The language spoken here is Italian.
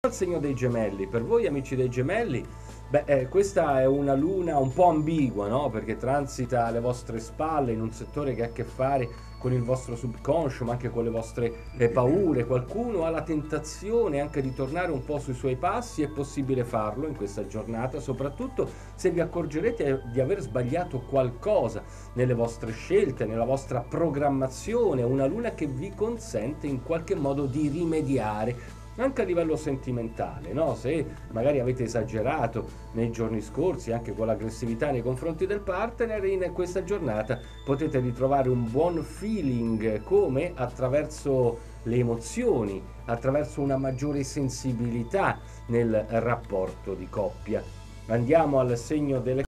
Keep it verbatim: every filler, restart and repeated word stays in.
al segno dei Gemelli. Per voi amici dei Gemelli, beh, eh, questa è una luna un po' ambigua, no? Perché transita alle vostre spalle in un settore che ha a che fare con il vostro subconscio, ma anche con le vostre eh, paure. Qualcuno ha la tentazione anche di tornare un po' sui suoi passi, è possibile farlo in questa giornata, soprattutto se vi accorgerete di aver sbagliato qualcosa nelle vostre scelte, nella vostra programmazione, una luna che vi consente in qualche modo di rimediare anche a livello sentimentale, no? Se magari avete esagerato nei giorni scorsi anche con l'aggressività nei confronti del partner, in questa giornata potete ritrovare un buon feeling, come attraverso le emozioni, attraverso una maggiore sensibilità nel rapporto di coppia. Andiamo al segno delle